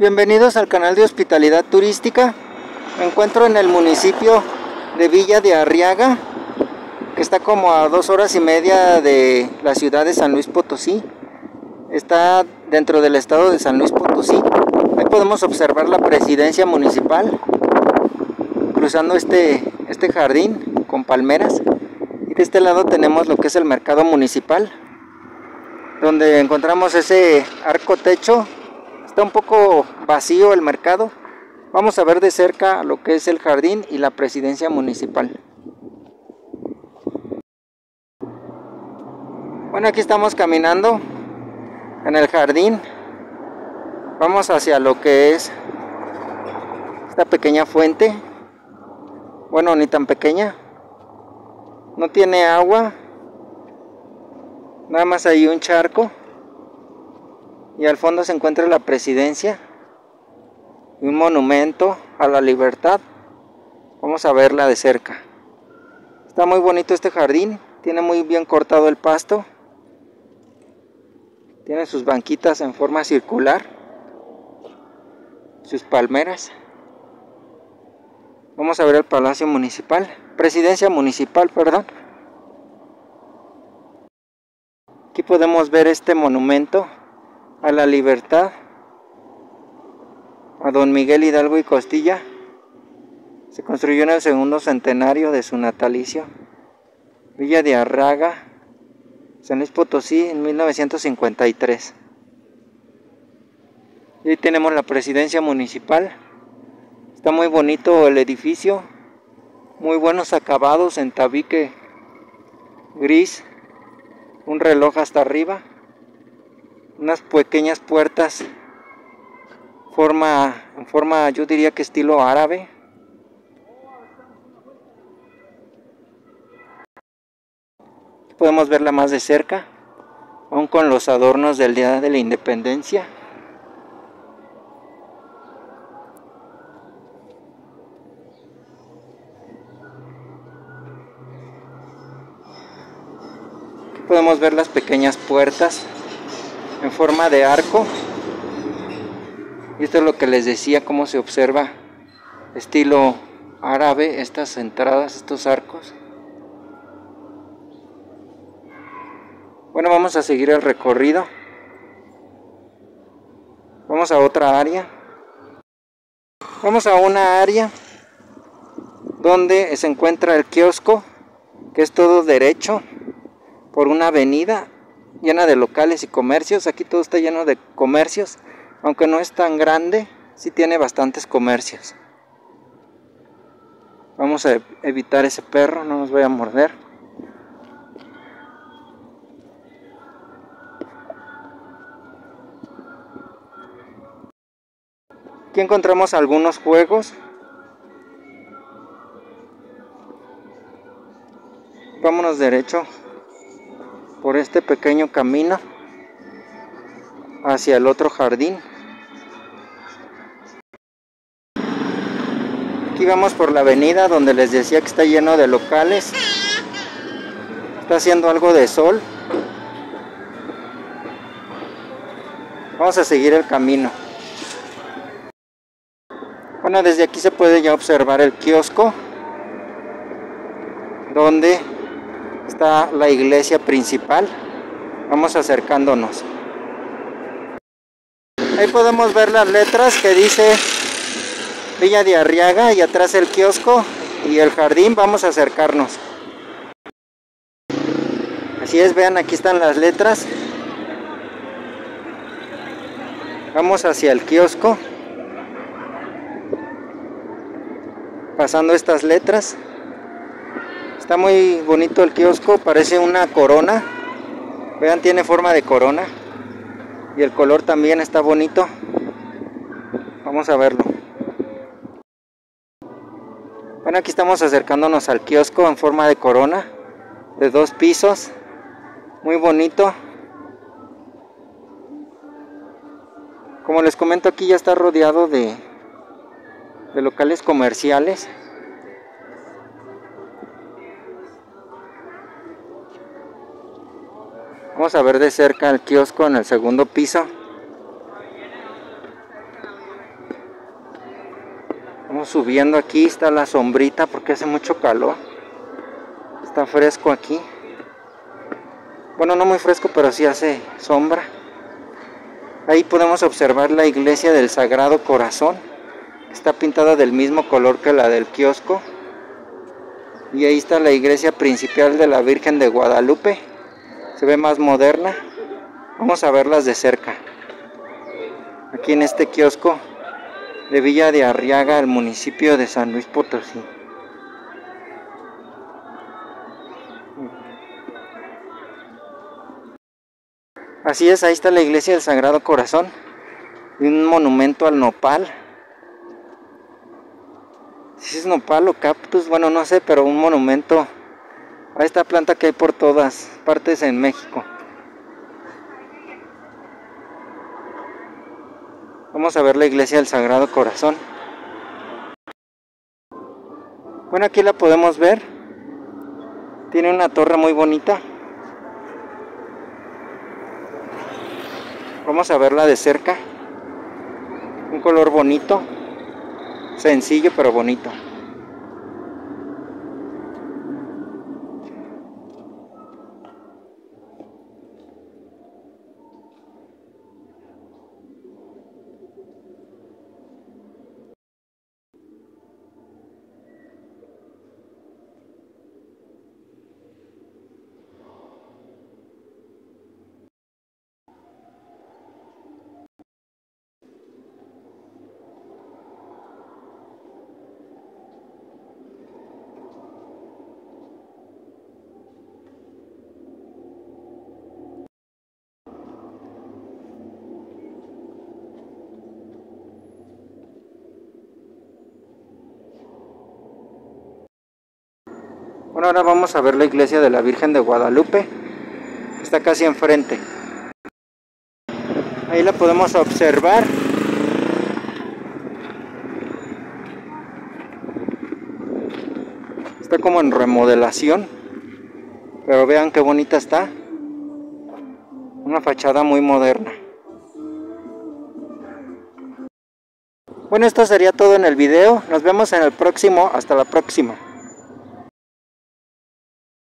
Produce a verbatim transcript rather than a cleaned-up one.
Bienvenidos al canal de Hospitalidad Turística. Me encuentro en el municipio de Villa de Arriaga, que está como a dos horas y media de la ciudad de San Luis Potosí. Está dentro del estado de San Luis Potosí. Ahí podemos observar la presidencia municipal, cruzando este, este jardín con palmeras. Y de este lado tenemos lo que es el mercado municipal, donde encontramos ese arco techo. Está un poco vacío el mercado. Vamos a ver de cerca lo que es el jardín y la presidencia municipal. Bueno, aquí estamos caminando en el jardín. Vamos hacia lo que es esta pequeña fuente. Bueno, ni tan pequeña. No tiene agua. Nada más hay un charco. Y al fondo se encuentra la presidencia y un monumento a la libertad. Vamos a verla de cerca. Está muy bonito este jardín, tiene muy bien cortado el pasto, tiene sus banquitas en forma circular, sus palmeras. Vamos a ver el Palacio Municipal, Presidencia Municipal, perdón. Aquí podemos ver este monumento a la libertad, a don Miguel Hidalgo y Costilla. Se construyó en el segundo centenario de su natalicio. Villa de Arriaga, San Luis Potosí, en mil novecientos cincuenta y tres. Y ahí tenemos la presidencia municipal. Está muy bonito el edificio, muy buenos acabados en tabique gris, un reloj hasta arriba, unas pequeñas puertas forma, en forma, yo diría que estilo árabe. Podemos verla más de cerca, aún con los adornos del Día de la Independencia. Aquí podemos ver las pequeñas puertas en forma de arco. Y esto es lo que les decía, cómo se observa estilo árabe estas entradas, estos arcos. Bueno, vamos a seguir el recorrido. Vamos a otra área. Vamos a una área donde se encuentra el kiosco, que es todo derecho por una avenida llena de locales y comercios. Aquí todo está lleno de comercios, aunque no es tan grande, sí tiene bastantes comercios. Vamos a evitar ese perro, no nos vaya a morder. Aquí encontramos algunos juegos. Vámonos derecho por este pequeño camino hacia el otro jardín. Aquí vamos por la avenida donde les decía que está lleno de locales. Está haciendo algo de sol. Vamos a seguir el camino. Bueno, desde aquí se puede ya observar el kiosco, donde está la iglesia principal. Vamos acercándonos. Ahí podemos ver las letras que dice Villa de Arriaga y atrás el kiosco y el jardín. Vamos a acercarnos. Así es, vean, aquí están las letras. Vamos hacia el kiosco, pasando estas letras. Está muy bonito el kiosco, parece una corona. Vean, tiene forma de corona. Y el color también está bonito. Vamos a verlo. Bueno, aquí estamos acercándonos al kiosco en forma de corona, de dos pisos. Muy bonito. Como les comento, aquí ya está rodeado de, de locales comerciales. Vamos a ver de cerca el kiosco en el segundo piso. Vamos subiendo, aquí está la sombrita porque hace mucho calor. Está fresco aquí. Bueno, no muy fresco, pero sí hace sombra. Ahí podemos observar la iglesia del Sagrado Corazón. Está pintada del mismo color que la del kiosco. Y ahí está la iglesia principal de la Virgen de Guadalupe. Se ve más moderna. Vamos a verlas de cerca. Aquí en este kiosco de Villa de Arriaga, el municipio de San Luis Potosí. Así es, ahí está la iglesia del Sagrado Corazón y un monumento al nopal. Si es nopal o cactus, bueno, no sé, pero un monumento a esta planta que hay por todas partes en México. Vamos a ver la iglesia del Sagrado Corazón. Bueno, aquí la podemos ver. Tiene una torre muy bonita. Vamos a verla de cerca. Un color bonito. Sencillo pero bonito. Bueno, ahora vamos a ver la iglesia de la Virgen de Guadalupe, que está casi enfrente. Ahí la podemos observar. Está como en remodelación, pero vean qué bonita está. Una fachada muy moderna. Bueno, esto sería todo en el video. Nos vemos en el próximo. Hasta la próxima.